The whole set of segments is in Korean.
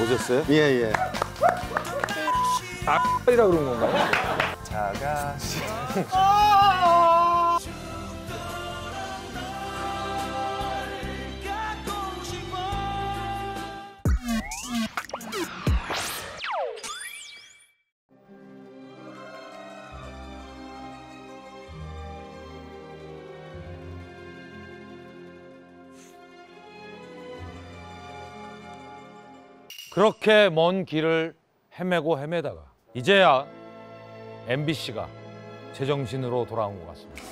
오셨어요? 예, 예. 이라 그런 건가요? 자가시. 그렇게 먼 길을 헤매고 헤매다가 이제야 MBC가 제정신으로 돌아온 것 같습니다.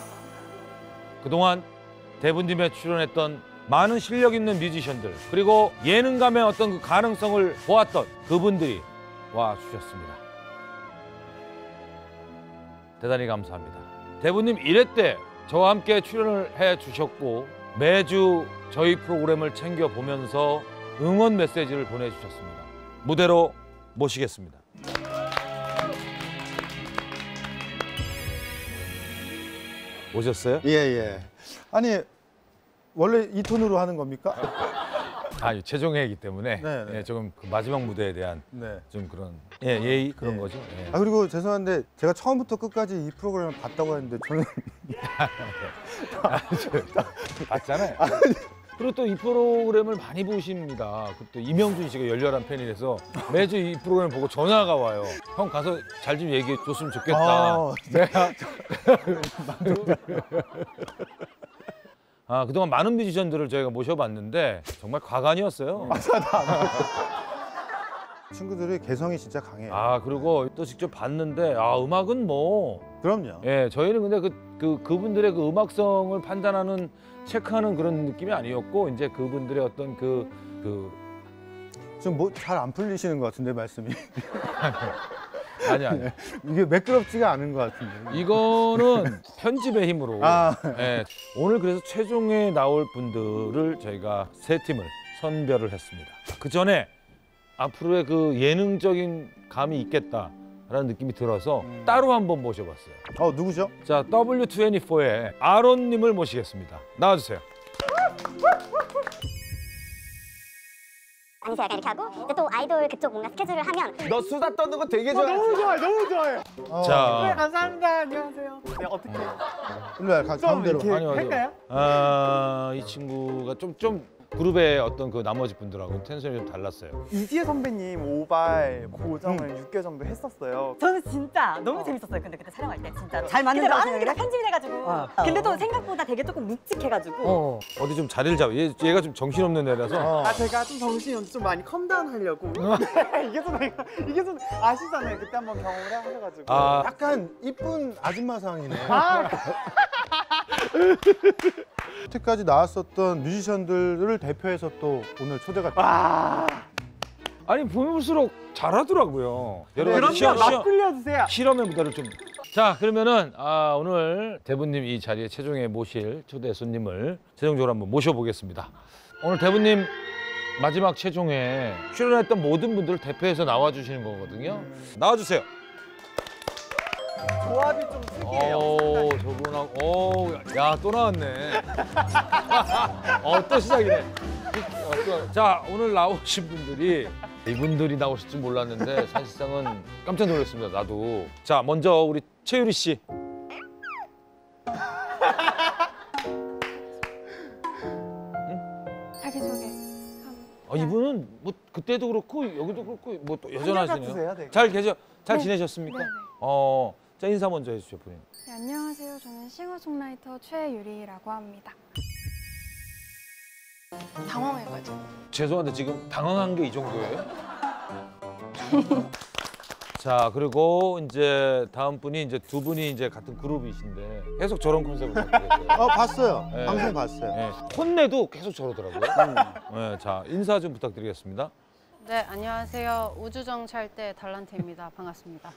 그동안 대부님에 출연했던 많은 실력 있는 뮤지션들 그리고 예능감의 어떤 그 가능성을 보았던 그분들이 와주셨습니다. 대단히 감사합니다. 대부님 1회 때 저와 함께 출연을 해주셨고 매주 저희 프로그램을 챙겨보면서 응원 메시지를 보내주셨습니다. 무대로 모시겠습니다. 오셨어요? 예, 예. 아니, 원래 이 톤으로 하는 겁니까? 아니, 최종회이기 때문에 네, 네. 예, 조금 그 마지막 무대에 대한 네. 좀 그런 예의 그런 예. 거죠. 예. 아, 그리고 죄송한데 제가 처음부터 끝까지 이 프로그램을 봤다고 했는데 저는 봤잖아요. 그리고 또 이 프로그램을 많이 보십니다. 또 이명준 씨가 열렬한 팬이라서 매주 이 프로그램 보고 전화가 와요. 형 가서 잘 좀 얘기해 줬으면 좋겠다. 아, 내가 그동안 많은 뮤지션들을 저희가 모셔봤는데 정말 과간이었어요. 친구들이 개성이 진짜 강해요. 그리고 또 직접 봤는데 음악은 뭐 그럼요. 예, 저희는 근데 그분들의 그 음악성을 판단하는 체크하는 그런 느낌이 아니었고 이제 그분들의 어떤 지금 뭐 잘 안 풀리시는 것 같은데 말씀이. 아니 이게 매끄럽지가 않은 것 같은데. 이거는 편집의 힘으로 아. 예, 오늘 그래서 최종에 나올 분들을 저희가 세 팀을 선별을 했습니다. 그 전에 앞으로의 그 예능적인 감이 있겠다라는 느낌이 들어서 따로 한번 모셔봤어요. 누구죠? 자, W24의 아론님을 모시겠습니다. 나와주세요. 아니세요. 약간 이렇게 하고 이제 또 아이돌 그쪽 뭔가 스케줄을 하면 너 수다 떠는 거 되게 좋아해. 너무 좋아요, 너무 좋아요. 자, 감사합니다. 안녕하세요. 네, 어떻게 일로 와, 가운데로. 이렇게 아니요, 할까요? 이 친구가 좀 그룹의 어떤 그 나머지 분들하고 텐션이 좀 달랐어요. 이지혜 선배님 오발 고정을 6개월 정도 했었어요. 저는 진짜 너무 재밌었어요. 근데 그때 촬영할 때 진짜로 잘 맞는다고 근데 많은 게 다 생각해? 편집이 돼가지고 근데 또 생각보다 되게 조금 묵직해가지고 어디 좀 자리를 잡아. 얘가 좀 정신없는 애라서. 제가 좀 정신이 좀 많이 컴다운 하려고. 이게 좀 아시잖아요. 그때 한번 경험을 하셔가지고. 약간 이쁜 아줌마상이네. 여태까지 나왔었던 뮤지션들을 대표해서 또 오늘 초대가 아니 보면 볼수록 잘하더라고요. 여러 가지 그럼요. 막 굴려주세요. 실험의 무대를 좀. 자, 그러면은 오늘 대부님 이 자리에 최종에 모실 초대 손님을 최종적으로 한번 모셔보겠습니다. 오늘 대부님 마지막 최종에 출연했던 모든 분들을 대표해서 나와주시는 거거든요. 나와주세요. 조합이 좀 특이해요. 저분하고 야 또 나왔네. 또 시작이네. 자, 오늘 나오신 분들이 이분들이 나오실 줄 몰랐는데 사실상은 깜짝 놀랐습니다. 나도. 자, 먼저 우리 최유리 씨. 자기소개. 이분은 뭐 그때도 그렇고 여기도 그렇고 뭐 또 여전하시네요. 같으세요, 되게. 잘 네. 지내셨습니까? 네네. 자, 인사 먼저 해주시죠, 본인. 네, 안녕하세요. 저는 싱어송라이터 최유리라고 합니다. 당황해가지고. 죄송한데 지금 당황한 게 이 정도예요? 자, 그리고 이제 다음 분이 이제 두 분이 이제 같은 그룹이신데 계속 저런 컨셉을 갖고 계세요. 봤어요. 네. 방송 봤어요. 네. 혼내도 계속 저러더라고요. 네, 자, 인사 좀 부탁드리겠습니다. 네, 안녕하세요. 우주정찰대 달란트입니다. 반갑습니다.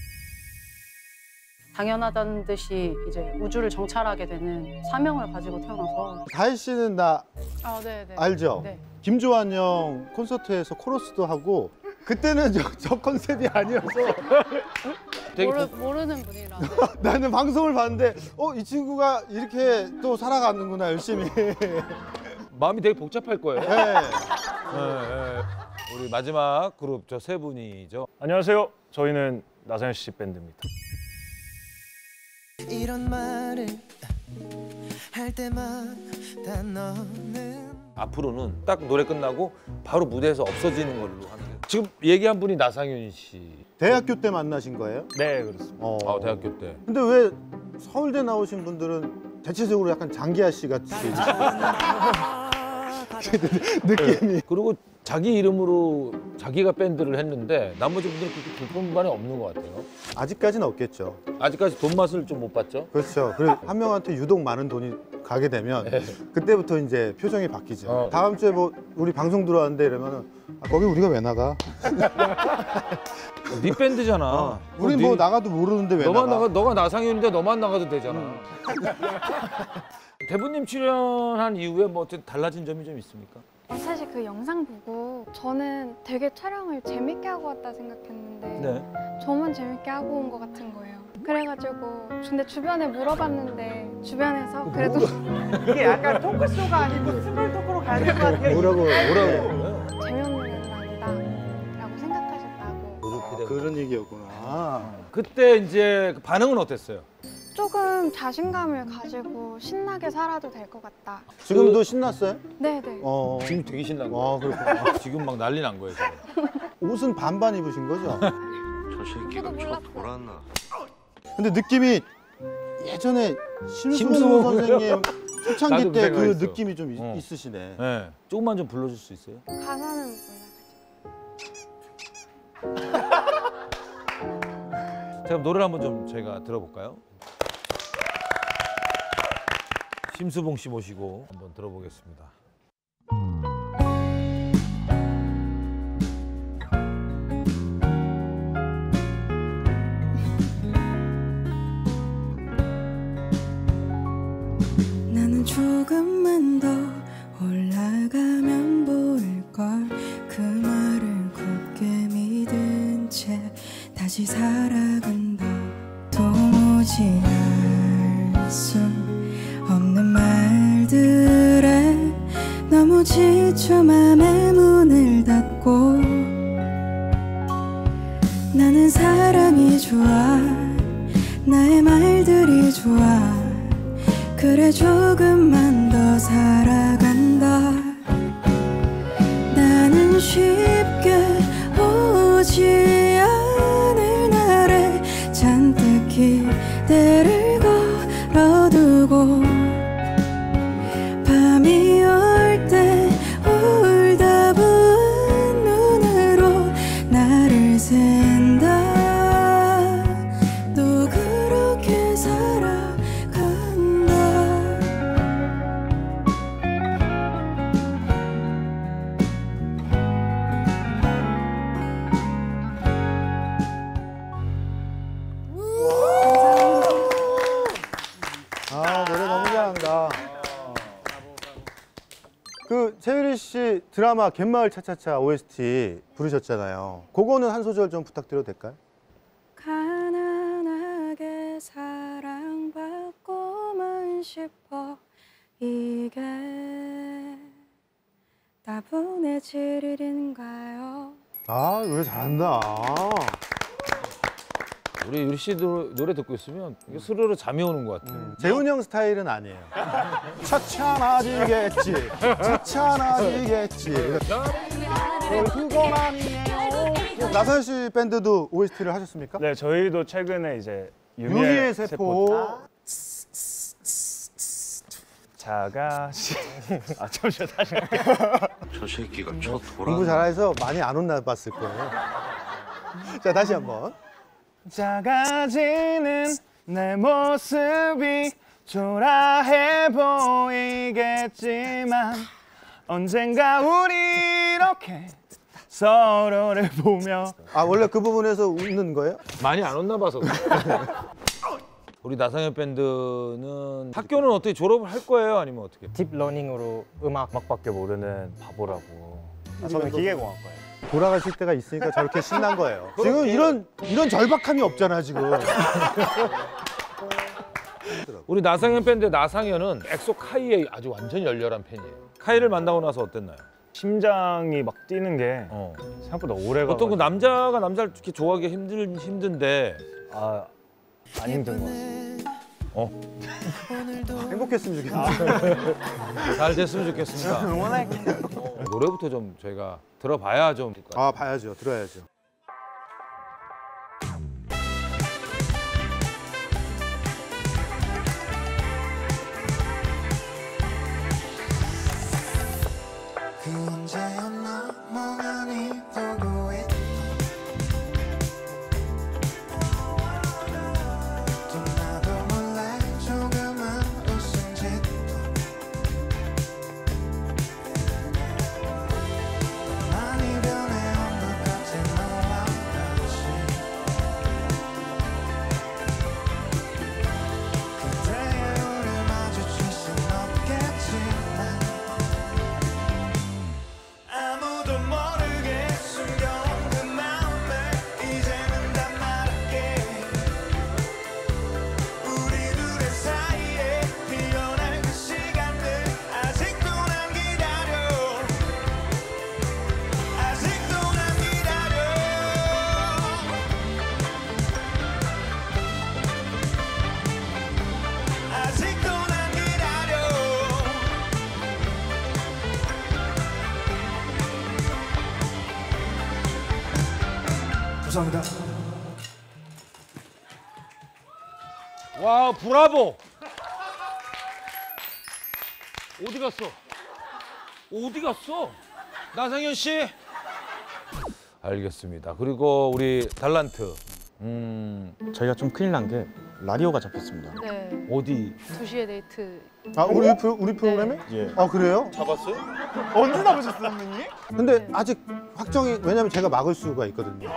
당연하다는 듯이 이제 우주를 정찰하게 되는 사명을 가지고 태어나서. 다혜 씨는 나 네. 알죠? 네. 김조한 형 콘서트에서 코러스도 하고 그때는 저 컨셉이 아니어서 되게 모르는 분이라. 네. 나는 방송을 봤는데 이 친구가 이렇게 또 살아가는구나 열심히. 마음이 되게 복잡할 거예요. 네. 우리 마지막 그룹 저 세 분이죠. 안녕하세요. 저희는 나상현 씨 밴드입니다. 이런 말을 할 때마다 너는 앞으로는 딱 노래 끝나고 바로 무대에서 없어지는 걸로 하는 거예요. 지금 얘기한 분이 나상현 씨. 대학교 때 만나신 거예요? 네, 그렇습니다. 대학교 때. 근데 왜 서울대 나오신 분들은 대체적으로 약간 장기하 씨 같이 느낌이. 그리고 자기 이름으로 자기가 밴드를 했는데 나머지 분들은 그렇게 불편감이 없는 것 같아요. 아직까지는 없겠죠. 아직까지 돈 맛을 좀 못 봤죠? 그렇죠. 그리고 한 명한테 유독 많은 돈이 가게 되면 그때부터 이제 표정이 바뀌죠. 다음 주에 뭐 우리 방송 들어왔는데 이러면은 거기 우리가 왜 나가? 네 밴드잖아. 우린 뭐 나가도 모르는데 왜 너만 나가? 너가 나상현인데 너만 나가도 되잖아. 대부님 출연한 이후에 뭐 어쨌든 달라진 점이 좀 있습니까? 사실 그 영상 보고 저는 되게 촬영을 재밌게 하고 왔다 생각했는데 네. 저만 재밌게 하고 온 것 같은 거예요. 그래가지고 근데 주변에 물어봤는데 주변에서 그래도 이게 약간 토크쇼가 아니고 스몰 토크로 가야 될 것 같아요. 뭐라고? 재미없는 음악이다라고 생각하셨다고. 그런 얘기였구나. 그때 이제 반응은 어땠어요? 조금 자신감을 가지고 신나게 살아도 될 것 같다. 지금도 신났어요? 네네. 지금 되게 신난 거예요. 그렇구나. 지금 막 난리 난 거예요. 지금. 옷은 반반 입으신 거죠? 저 새끼가 저 돌았나. 근데 느낌이 예전에 심수봉 심수봉 선생님 초창기 나도 그 때 그 생각했어. 느낌이 좀 어. 있으시네. 네. 조금만 좀 불러줄 수 있어요? 가사는 자, 그럼 노래를 한번 좀 저희가 들어볼까요? 심수봉 씨 모시고 한번 들어보겠습니다. 나는 조금만 더 올라가면 보일걸. 그 말을 굳게 믿은 채 다시 살아간다. 도무지 알 수 없는 말들에 너무 지쳐 맘의 문을 닫고. 나는 사랑이 좋아, 나의 말들이 좋아. 그래 조금만 더 살아간다. 나는 쉽게 오지 않을 날에 잔뜩 기대를 걸어두고 밤이 올 때 울다 부은 눈으로 나를 샌다. 또 그렇게 살아간다. 아, 노래 너무 잘한다. 그 세유리 씨 드라마 갯마을 차차차 OST 부르셨잖아요. 그거는 한 소절 좀 부탁드려도 될까요? 가난하게 사랑받고만 싶어. 이게 나분의 질일인가요? 아, 노래 잘한다. 우리 유리 씨도 노래 듣고 있으면 이게 스르르 잠이 오는 것 같아요. 재훈 형 스타일은 아니에요. 차차나지겠지, 차차나지겠지. 그건 아니에요. 나선현 씨 밴드도 OST를 하셨습니까? 네, 저희도 최근에 이제 유미의 세포. 자가시. 잠시만 다시 할게요. 저 새끼가 저 공부 잘해서 많이 안 혼나 봤을 거예요. 자, 다시 한번. 작아지는 내 모습이 초라해 보이겠지만 언젠가 우리 이렇게 서로를 보며. 아, 원래 그 부분에서 웃는 거예요? 많이 안 왔나 봐서. 우리 나상현 밴드는 학교는 어떻게 졸업을 할 거예요? 아니면 어떻게? 딥러닝으로 음악밖에 모르는 바보라고. 저는 기계공학과예요. 돌아가실 때가 있으니까 저렇게 신난 거예요. 지금 이런 절박함이 없잖아, 지금. 우리 나상현 밴드 나상현은 엑소 카이의 아주 완전 열렬한 팬이에요. 카이를 만나고 나서 어땠나요? 심장이 막 뛰는 게 생각보다 오래 가. 보통 그 남자가 남자를 이렇게 좋아하기 힘든데 안 힘든 것 같아요. 행복했으면 좋겠는데. 잘 됐으면 좋겠습니다. 응원할게요. 노래부터 좀 저희가 들어봐야 좀. 아, 봐야죠. 들어야죠. 그 언제였나 멍하니 보고 있던 또 나도 몰래 조금은 웃음 짓고 많이 변해온 것 같은 너와 같이 그때의 우릴 마주칠 순 없겠지만 아무도 모르게 숨겨온 그 마음을 이제는 다 말할게 우리 둘의 사이에 피어날 그 시간들 아직도 난 기다려 아직도 난 기다려 아직도 난 기다려 감사합니다. 와, 브라보. 어디 갔어? 어디 갔어? 나상현 씨. 알겠습니다. 그리고 우리 달란트. 저희가 좀 큰일 난 게 라디오가 잡혔습니다. 네. 어디? 2시에 데이트. 아, 우리 프로그램에? 예. 아, 그래요? 잡았어요? 언제 잡으셨어요, 선배님? 근데 아직 확정이, 왜냐면 제가 막을 수가 있거든요.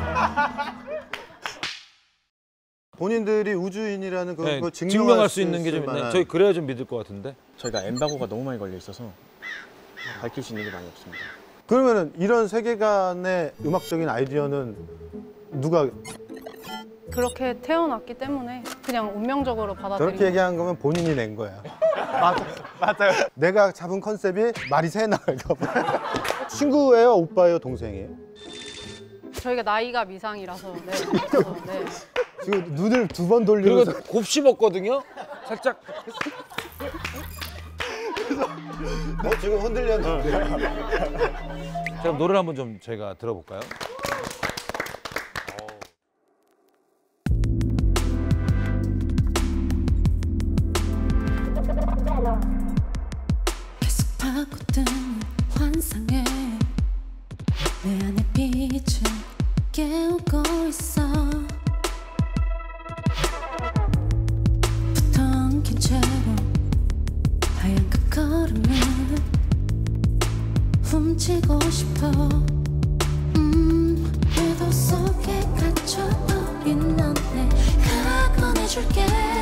본인들이 우주인이라는 네, 그걸 증명할 수 있는 게 좀 있네. 만한- 저희 그래야 좀 믿을 것 같은데. 저희가 엠바고가 너무 많이 걸려 있어서 밝힐 수 있는 게 많이 없습니다. 그러면은 이런 세계관의 음악적인 아이디어는 누가 그렇게 태어났기 때문에 그냥 운명적으로 받아들이고. 저렇게 얘기한 거면 본인이 낸 거야. 맞아요. 내가 잡은 컨셉이 말이 새 나갈까 봐. 친구예요, 오빠예요, 동생이에요? 저희가 나이가 미상이라서. 네. 그래서, 네. 지금 눈을 두 번 그리고 돌리면서 곱씹었거든요. 살짝. 지금 흔들렸는데. 자, 노래를 한번 좀 저희가 들어볼까요? 계속 파고드는 환상에 내 안의 빛을 깨우고 있어 붙어엉킨 채로 하얀 그 걸음을 훔치고 싶어 궤도 속에 갇혀버린 너네 각오해줄게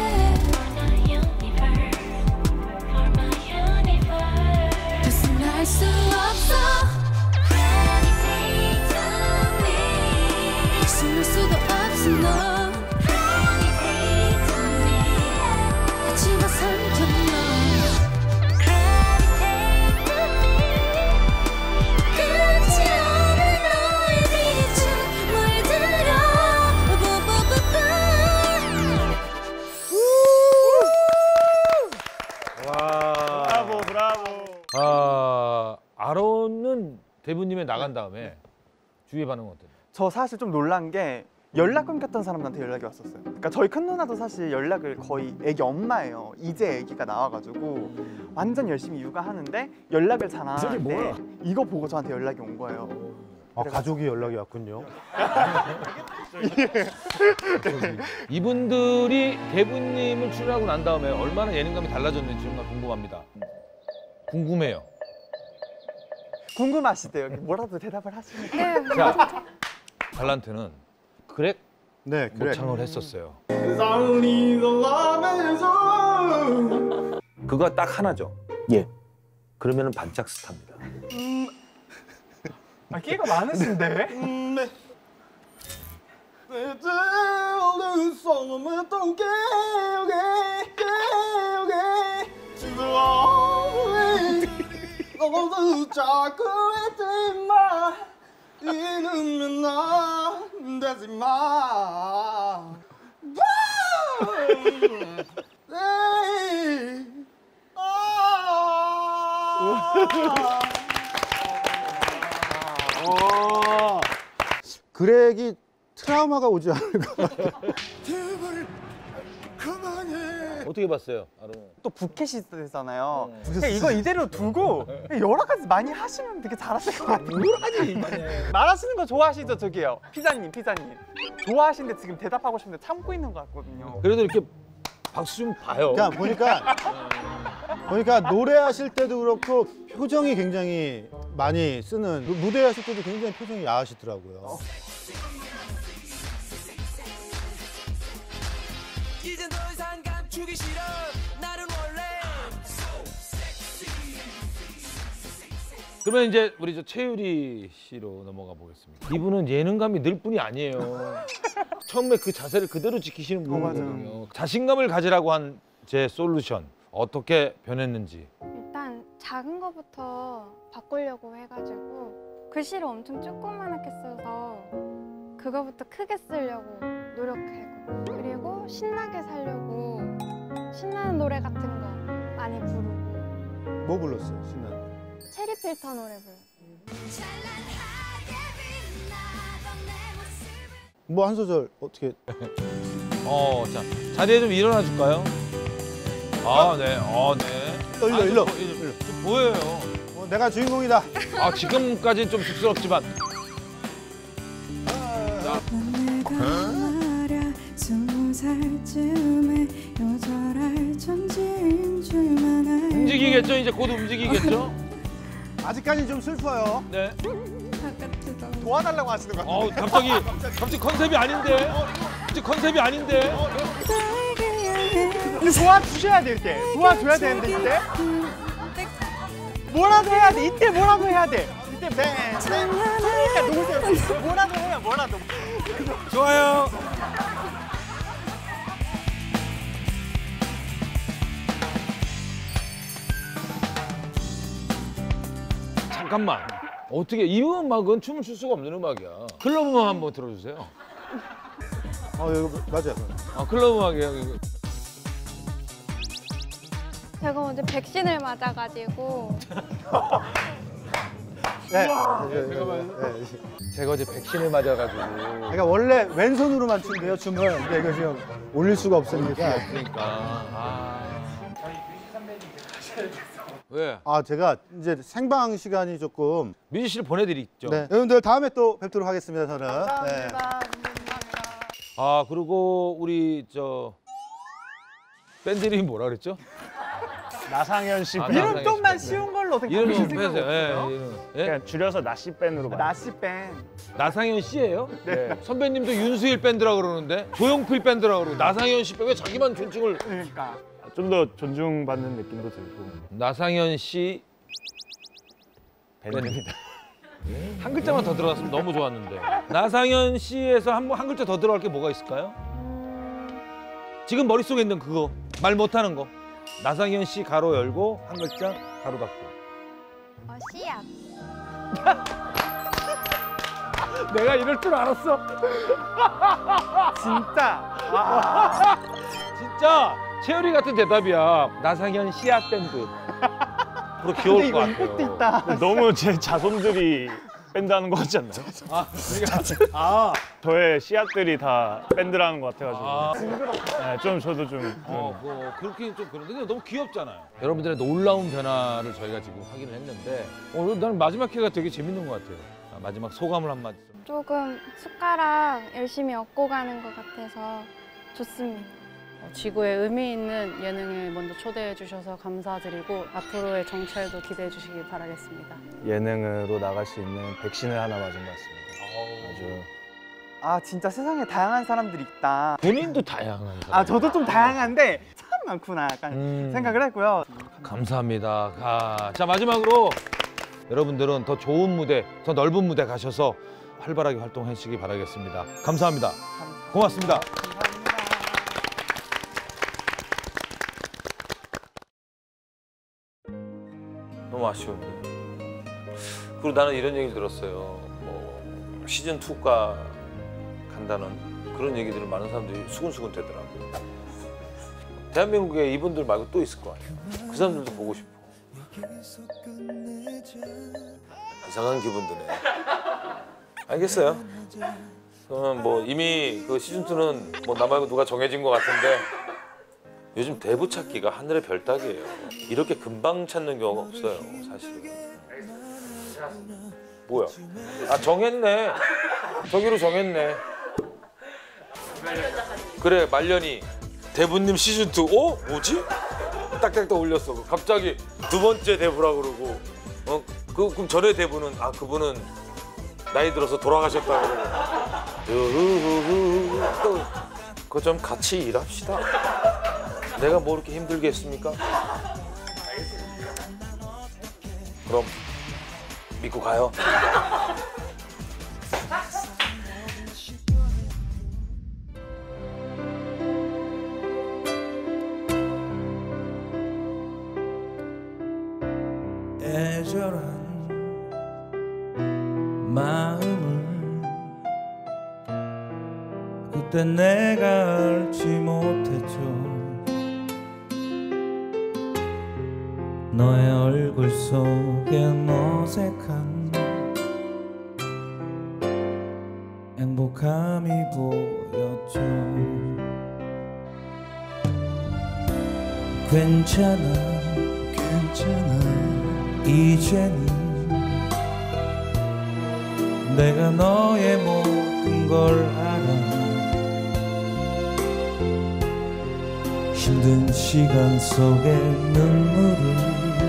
벗어날 수 없어 숨을 수도 없어 넌 지워 삼켜 넌 끝이 없는 너의 빛은 물들여 브라보 브라보. 아론은 대부님에 나간 다음에 주위의 반응은 어때요? 저 사실 좀 놀란 게 연락 끊겼던 사람한테 연락이 왔었어요. 그러니까 저희 큰 누나도 사실 연락을 거의 애기 엄마예요. 이제 애기가 나와가지고 완전 열심히 육아하는데 연락을 잘 안 하는데 이거 보고 저한테 연락이 온 거예요. 아, 가족이 연락이 왔군요. 이분들이 대부님을 출연하고 난 다음에 얼마나 예능감이 달라졌는지 정말 궁금합니다. 궁금해요. 궁금하시대요. 뭐라도 대답을 하시니까. 자, 달란트는 그렉 네, 그래. 모창을 했었어요. 그거 딱 하나죠? 예. 그러면은 반짝 스타입니다. 아, 끼가 많으신데? 어느 자꾸 잊지마 이누면 난 되지마 그렉이 트라우마가 오지 않을까. 어떻게 봤어요, 아롱? 또 부캐시스트잖아요. 이거 이대로 두고 여러 가지 많이 하시면 되게 잘하실 것 같아요. 뭘 하지? 말하시는 거 좋아하시죠, 저기요. 피자님. 좋아하시는데 지금 대답하고 싶은데 참고 있는 것 같거든요. 그래도 이렇게 박수 좀 봐요. 그러니까 보니까 노래하실 때도 그렇고 표정이 굉장히 많이 쓰는, 무대 하실 때도 굉장히 표정이 야하시더라고요. 이젠 더 이상 감추기 싫어 나는 원래 그러면 이제 우리 저 최유리 씨로 넘어가 보겠습니다. 이분은 예능감이 늘 뿐이 아니에요. 처음에 그 자세를 그대로 지키시는 분이거든요. 자신감을 가지라고 한 제 솔루션 어떻게 변했는지. 일단 작은 거부터 바꾸려고 해가지고 글씨를 엄청 조그맣게 써서 그거부터 크게 쓰려고 노력하고, 그리고 신나게 살려고 신나는 노래 같은 거 많이 부르고. 뭐 불렀어요, 신나는? 체리 필터 노래 불러요. 뭐 한 소절 어떻게? 자 자리에 좀 일어나 줄까요? 아, 네, 네. 일로. 좀 보여요. 내가 주인공이다. 아, 지금까지는 좀 쑥스럽지만. 내가 말야 20살쯤에 요절할 천지인 줄만 알고 움직이겠죠? 이제 곧 움직이겠죠? 아직까지 좀 슬퍼요. 네. 도와달라고 하시는 것 같아요. 갑자기 컨셉이 아닌데? 이제 컨셉이 아닌데? 도와주셔야 될 때. 도와줘야 되는데, 이때. 뭐라도 해야 돼. 이때 뭐라도 해야 돼. 이때 그러니까 놓으세요. 뭐라도 해요, 뭐라도. 좋아요. 잠깐만. 어떻게 이 음악은 춤을 출 수가 없는 음악이야. 클럽 음악 한번 들어주세요. 이거 맞아요. 클럽 음악이에요. 이거. 제가 먼저 백신을 맞아가지고 네. 제가 어제 백신을 맞아가지고. 그러니까 원래 왼손으로만 춘대요, 춤을. 근데 이거 지금 올릴 수가 없으니까. 왜? 제가 이제 생방 시간이 조금. 민지 씨를 보내드리죠. 네. 여러분들 다음에 또 뵙도록 하겠습니다, 저는. 감사합니다. 그리고 우리 밴드 이름이 뭐라 그랬죠? 나상현 씨 밴드. 이름 좀만 쉬운 걸로 어떻게 이름 바꾸실 좀 생각 빼세요. 없어요? 그냥 줄여서 나씨 밴드로 가요. 나씨 밴. 나상현 씨예요? 네. 선배님도 윤수일 밴드라 그러는데 조용필 밴드라 그러고 나상현 씨 왜 자기만 존칭을? 그러니까. 좀 더 존중받는 느낌도 들고. 나상현 씨 밴드입니다. 한 글자만 더 들어갔으면 너무 좋았는데. 나상현 씨에서 한 글자 더 들어갈 게 뭐가 있을까요? 지금 머릿속에 있는 그거 말 못하는 거. 나상현 씨 가로 열고 한 글자 가로 닫고. 씨앗. 내가 이럴 줄 알았어. 진짜. 진짜 채율이 같은 대답이야. 나상현 씨앗 밴드. 앞으로 귀여울 것 같아요. 이것도 있다. 너무 제 자손들이 밴드 하는 것 같지 않나요? 저의 씨앗들이 다 밴드라는 것 같아가지고. 네, 좀 저도 좀. 그렇게 좀 그런데 너무 귀엽잖아요. 여러분들의 놀라운 변화를 저희가 지금 확인을 했는데 나는 마지막 회가 되게 재밌는 것 같아요. 마지막 소감을 한마디 좀. 조금 숟가락 열심히 얻고 가는 것 같아서 좋습니다. 지구에 의미 있는 예능에 먼저 초대해 주셔서 감사드리고 앞으로의 정찰도 기대해 주시길 바라겠습니다. 예능으로 나갈 수 있는 백신을 하나 맞은 것 같습니다. 아주. 진짜 세상에 다양한 사람들이 있다. 본인도 다양한 사람. 저도 좀 다양한데 참 많구나 약간 생각을 했고요. 감사합니다. 자, 마지막으로 여러분들은 더 좋은 무대, 더 넓은 무대 가셔서 활발하게 활동해 주시기 바라겠습니다. 감사합니다. 고맙습니다. 너무 아쉬운데. 그리고 나는 이런 얘기를 들었어요. 뭐 시즌 2가 간다는 그런 얘기들을 많은 사람들이 수근수근 되더라고요. 대한민국에 이분들 말고 또 있을 거 아니에요. 그 사람들도 보고 싶어. 이상한 기분 드네. 알겠어요. 그러면 뭐 이미 그 시즌 2는 뭐 나 말고 누가 정해진 것 같은데 요즘 대부 찾기가 하늘의 별 따기예요. 이렇게 금방 찾는 경우가 없어요, 사실은. 뭐야? 아 정했네. 저기로 정했네. 그래 말년이 대부님 시즌 2. 어? 뭐지? 딱딱딱 올렸어. 갑자기 두 번째 대부라 그러고. 그럼 전에 대부는 아 그분은 나이 들어서 돌아가셨다 그러고. 또 그거 좀 같이 일합시다. 내가 뭐 이렇게 힘들게 했습니까? 그럼 믿고 가요. 애절한 마음을 그때 내가 알지 못했죠. 너의 얼굴 속엔 어색한 행복함이 보였죠. 괜찮아 이제는 내가 너의 모든 걸 알아. 힘든 시간 속에 눈물을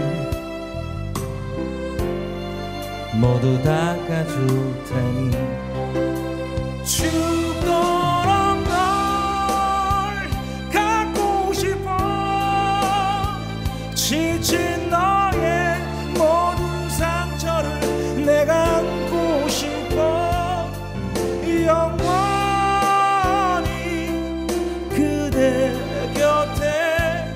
모두 닦아줄 테니 죽도록 널 갖고 싶어. 지친 너의 모든 상처를 내가 안고 싶어. 영원히 그대 곁에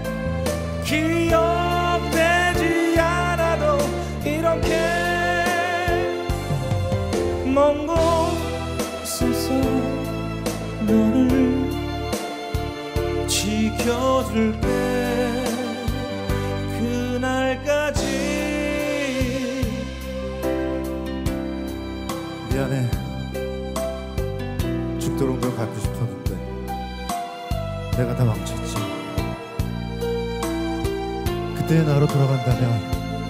기억되지 않아도 이렇게 먼 곳에서 너를 지켜줄게. 그날까지. 미안해. 죽도록 널 갖고 싶었는데 내가 다 망쳤지. 그때의 나로 돌아간다면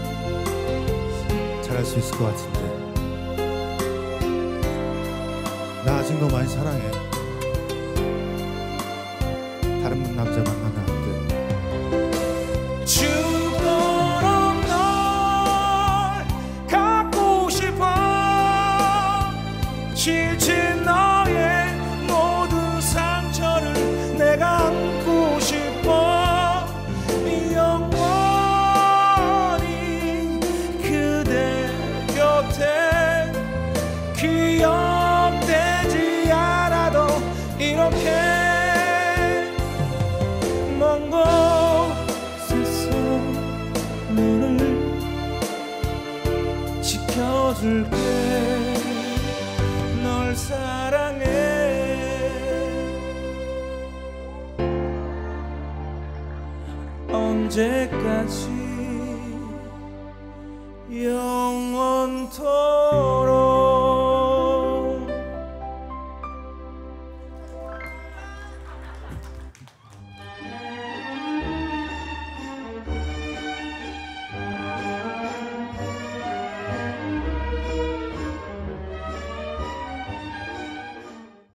잘할 수 있을 것 같은데. 나 아직 너 많이 사랑해. 다른 남자 만나면 안 돼. 죽도록 널 갖고 싶어. 지친 너의 모든 상처를 내가 안고 싶어. 영원히 그대 곁에 기억되지 않아도 이렇게 먼 곳에서 너를 지켜줄게. 널 사랑해. 언제까지 영원토록